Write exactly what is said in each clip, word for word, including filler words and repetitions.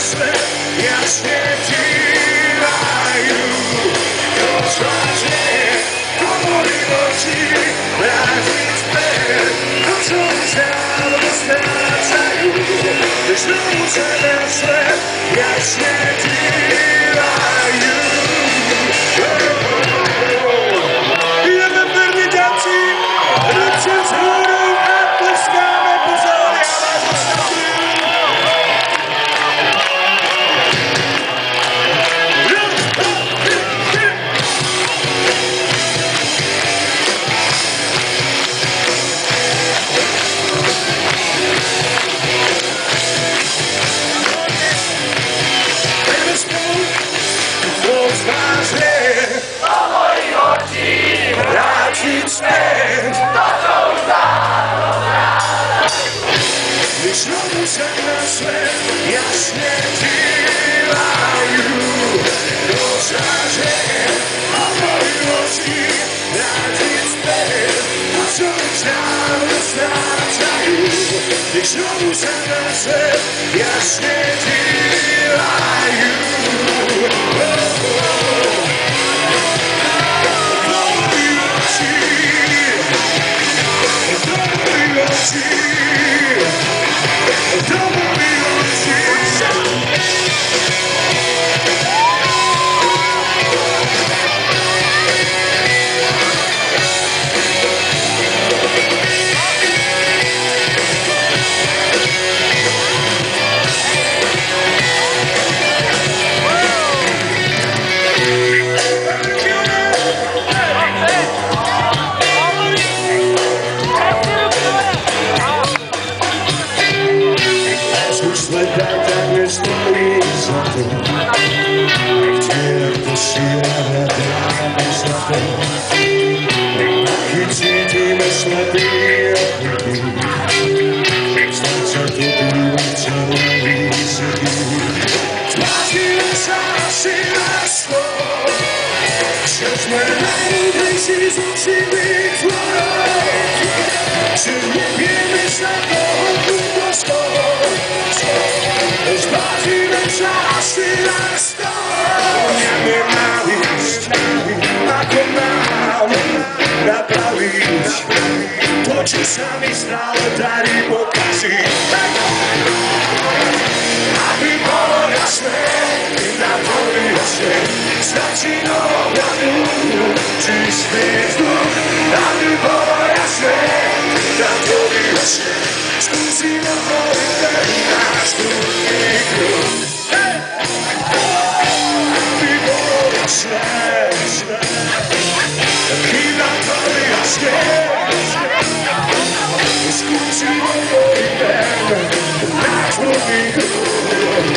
svet jasne dívajú. Rozvážne hovorí oči, vrátiť späť, to čo vzdále strácajú. Znovu sa na svet jasne dívajú. Ideme pevne ďalší, ruce vzhôru a tleskáme pozor, ja vás ostavujem. Rozvážne hovorí oči, vrátiť späť, to čo už dávno strácajú. Znovu sa na svet jasne dívajú. Rozvážne hovorí oči, vrátiť späť, to čo už dávno strácajú. Znovu sa na svet jasne dívajú. Čo sa mi stále darí pokaziť. Aby bolo jasné, na to jasné, stačí novľadu, čistý vzduch. Aby bolo jasné, na to jasné, skúsime boliť ten náš druhý kruh. Aby bolo jasné, kým na to jasné, skúsime boliť ten náš druhý kruh.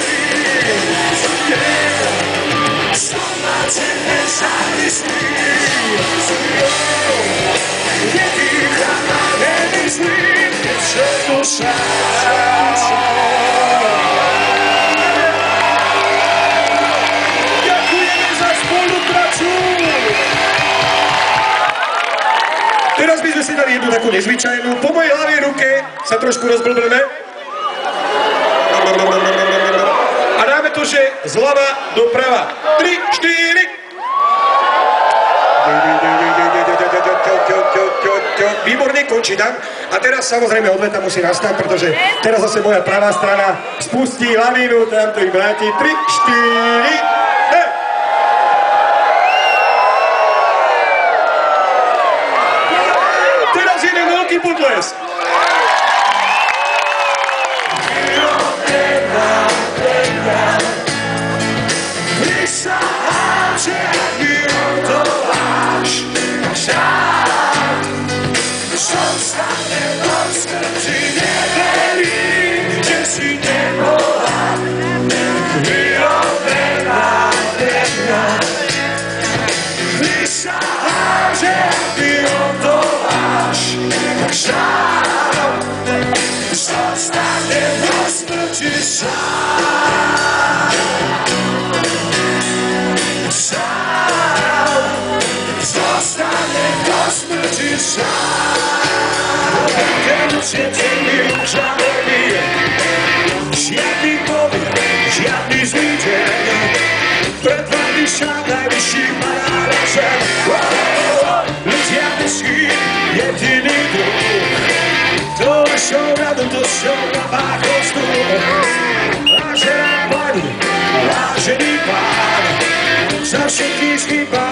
Som na tebe závislý. duša. Ďakujeme za spoluprácu. Teraz by sme si dali jednu takú nezvyčajnú. Po mojej ľavej ruke sa trošku rozblblme. A dáme to, že zľava doprava. tri, štyri. Výborne, končí tam. A teraz samozrejme odveta musí nastať, pretože teraz zase moja pravá strana spustí lavínu, tam to ich vráti. tri, štyri. Teraz jeden veľký potles. Žiadny povier, žiadny zlý deň, pred vami však najvyšší parážem. Ľudia musí jediný druh, to našou radosťou na pákostu. Vážená pani, vážený pán, za všetkých chýba